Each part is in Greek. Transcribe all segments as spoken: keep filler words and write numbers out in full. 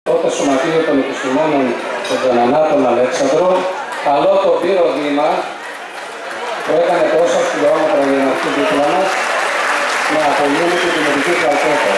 Πρώτο Σωματείο των Επιστημόνων των Τζανανάτων Αλέξανδρο, καλό τον Πύρο Δήμα που έκανε τόσα χιλιόμετρα για να έρθει δίπλα μας να απολύουμε τη δημοτική πλακέτα.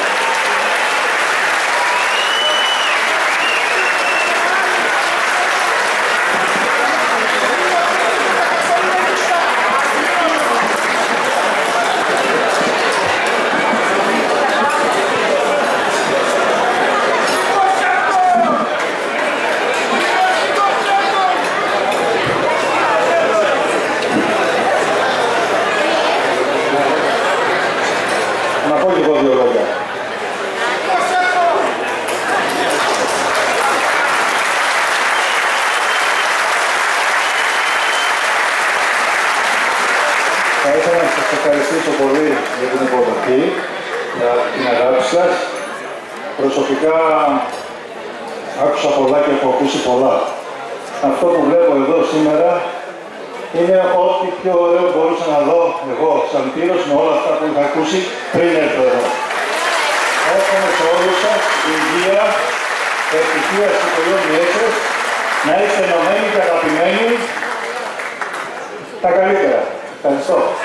Θα ήθελα να σας ευχαριστήσω πολύ για την υποδοχή, για την αγάπη σας. Προσωπικά άκουσα πολλά και έχω ακούσει πολλά. Αυτό που βλέπω εδώ σήμερα είναι ό,τι πιο ωραίο μπορούσα να δω εγώ σαν Πύρος με όλα αυτά που είχα ακούσει πριν έρθω εδώ. Εύχομαι σε όλους σας υγεία, ευτυχία στις οικογένειές σας, να είστε ενωμένοι και αγαπημένοι. Τα καλύτερα. Ευχαριστώ.